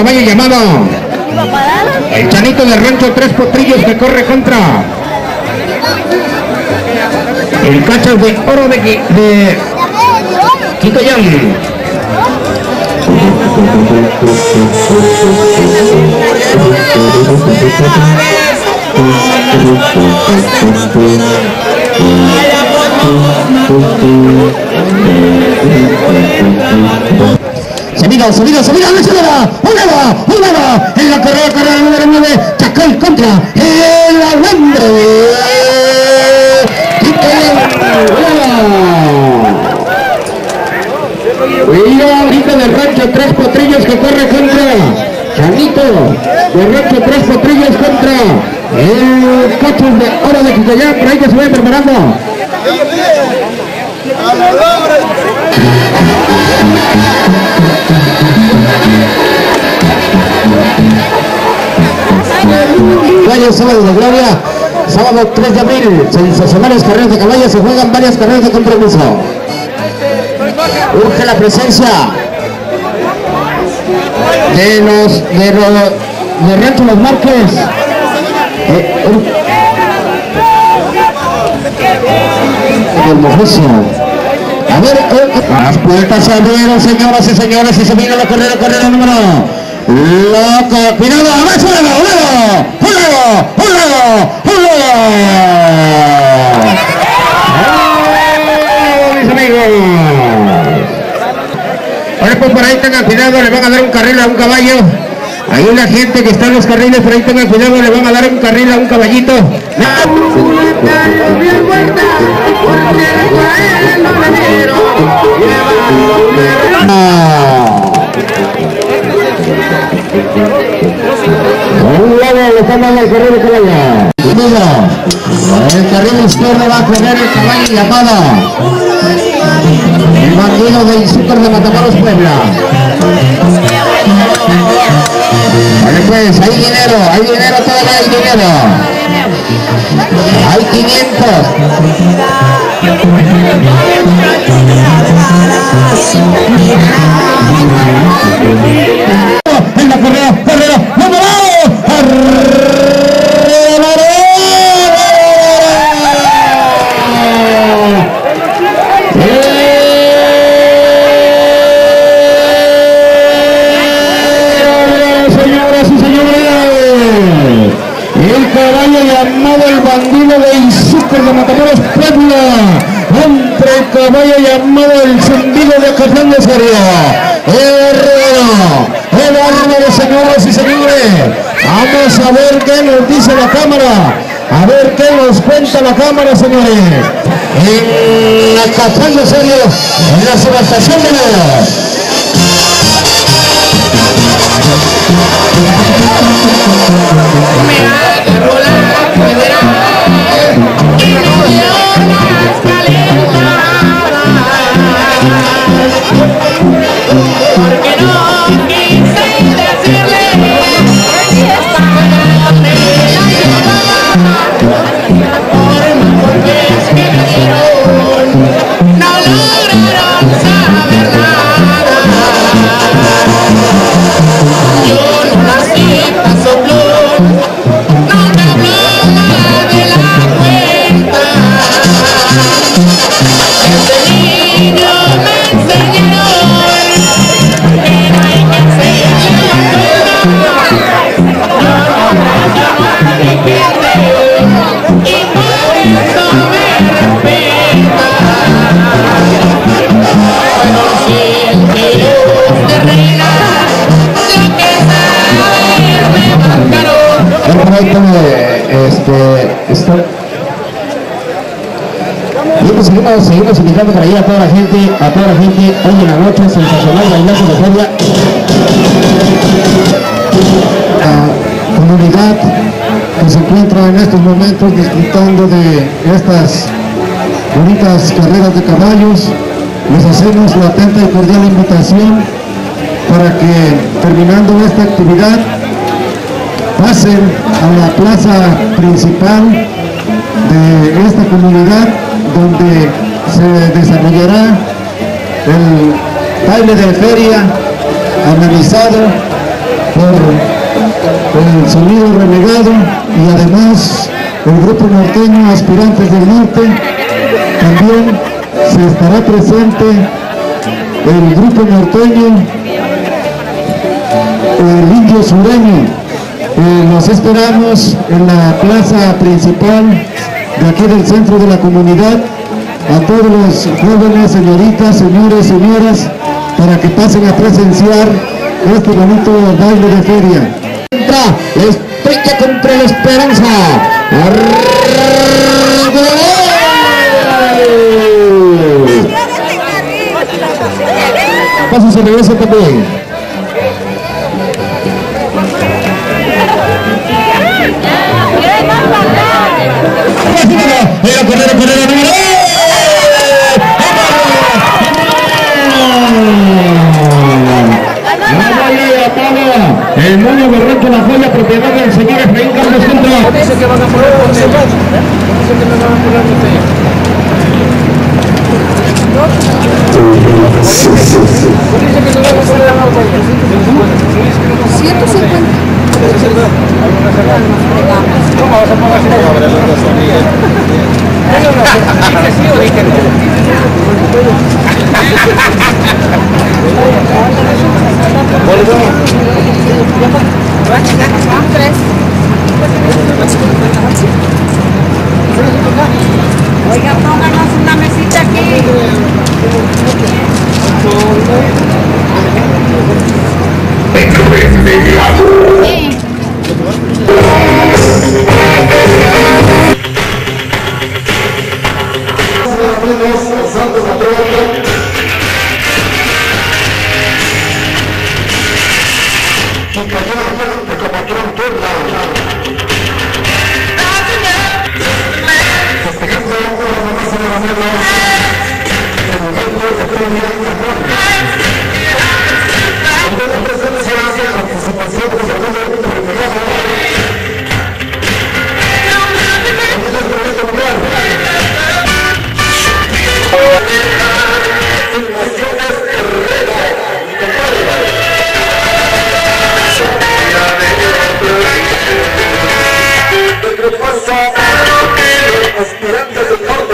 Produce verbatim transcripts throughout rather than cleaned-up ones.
caballo llamado el Chanito del Rancho Tres Potrillos, que corre contra el Cachas de Oro de, de Quitoyán. Subida, subida, subida, ¡una subida! ¡Una, una! En la carrera, carrera número nueve, Chacal contra el Alambre. Y ahorita del Rancho Tres Potrillos, que corre contra Chanito del Rancho Tres Potrillos contra el Cachos de Oro de Quitoyán. Por ahí que se vayan preparando. Caballo, sábado de gloria, sábado tres de abril, sensacionales carreras de caballos, se juegan varias carreras de compromiso. Urge la presencia de los de los de Rancho Los Márquez. Eh, el Mojoso. A ver, eh, las puertas se abrieron, señoras y señores, y se vino la carrera, carrera número loco. Cuidado, a ver, ¡un lado, un lado! ¡Un lado, un lado, un lado! ¡Oh, mis amigos! Ahora pues por ahí tengan cuidado, le van a dar un carril a un caballo. Hay una gente que está en los carriles, por ahí tengan cuidado, le van a dar un carril a un caballito. Un lado le están dando el carril de caballo. El carril izquierdo va a correr el caballo llamado el bandido de Izúcar de Matamoros, Puebla. Vale pues, hay dinero, hay dinero, todavía hay dinero. Hay quinientos. En la carrera, carrera, ¡vámonos! De Izúcar de Matamoros, Puebla, contra el caballo llamado el Zumbido de Caján de Serio. El Herrero, el árbol, señoras y señores. Vamos a ver qué nos dice la cámara, a ver qué nos cuenta la cámara, señores. En la Caján de Serio, en la subestación de Nueva. Porque no quise decirle si estaba donde la forma por vez que me dieron, no lograron saber nada. Yo no nací para soplón, no me hablaba de la cuenta. Desde niño me enseñaron que no hay que hacerle la cuenta. Y por eso me respeta. Bueno, si el Dios de reina, lo que sabe me marcaron. Permítame, este, está... Y pues seguimos, seguimos invitando para ir a toda la gente, a toda la gente, hoy en la noche, sensacional bailazo de feria. La comunidad que se encuentra en estos momentos disfrutando de estas bonitas carreras de caballos, les hacemos la atenta y cordial invitación para que, terminando esta actividad, pasen a la plaza principal de esta comunidad, donde se desarrollará el baile de feria amenizado por Sonido Renegado, y además el grupo norteño Aspirantes del Norte. También se estará presente el grupo norteño el Indio Sureño. Eh, los esperamos en la plaza principal de aquí del centro de la comunidad, a todos los jóvenes, señoritas, señores, señoras, para que pasen a presenciar este bonito baile de feria. Estrella contra la Esperanza. Paso se regresa también. Mira, correr, correr, correr. El mono Berranco La Joya, propiedad del señor Efraín Carlos Centro. Dice que van a poner botella. Dice que no van a poner botella. Dice que no van a poner botella. ciento cincuenta. ¿Cómo vas a pagar si no va a haber los dos sonríes? ¿Dije sí o dije no? Tres. Oiga, pónganos una mesita aquí. Sí. Aspirantes del Norte.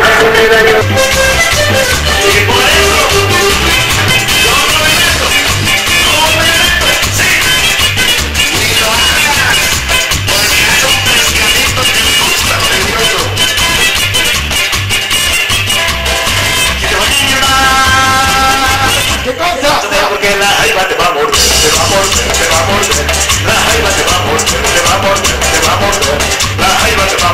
Porque la jaiba te va a morder, te va a morder, te va a morder. La jaiba te va a morder, te va a morder, te va a morder. La jaiba te va a morder.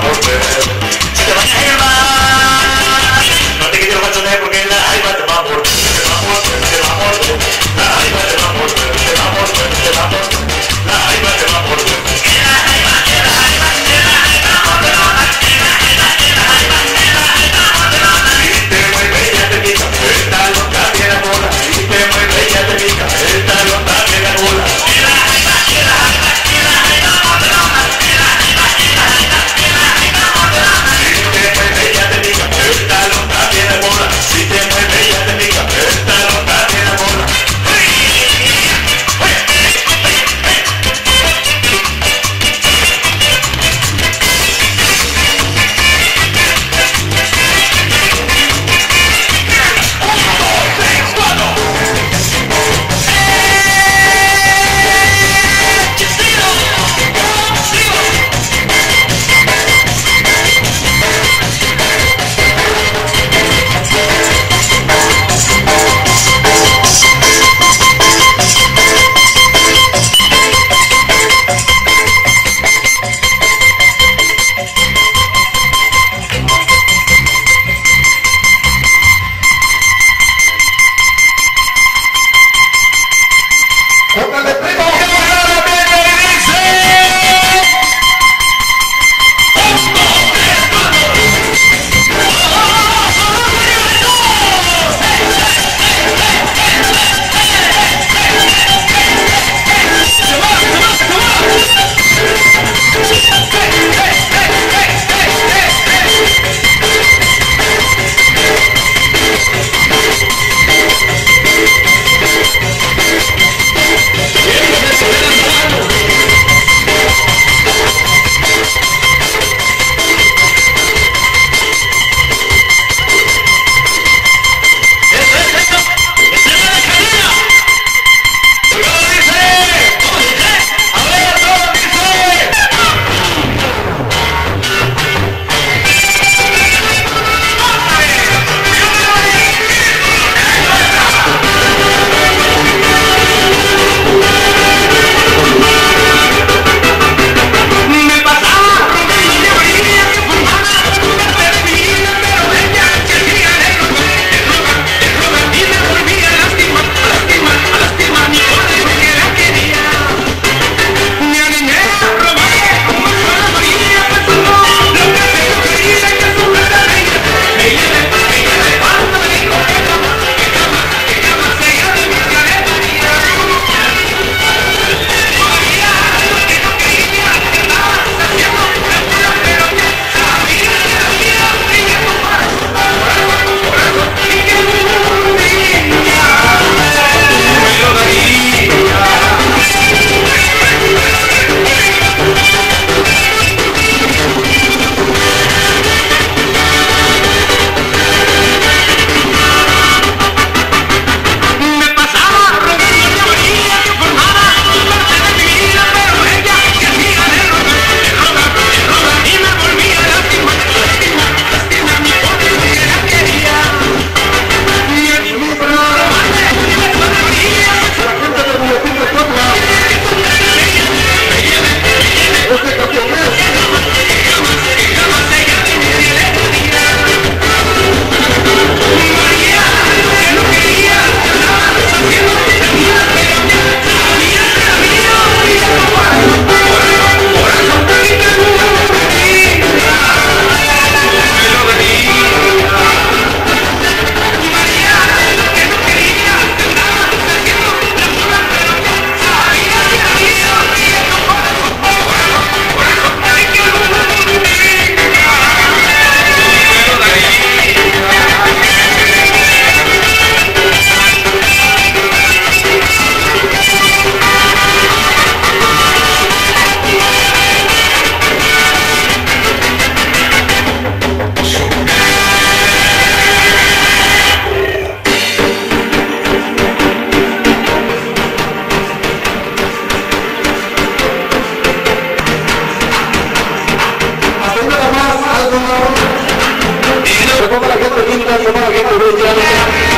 Pero como la gente linda, como la gente bella.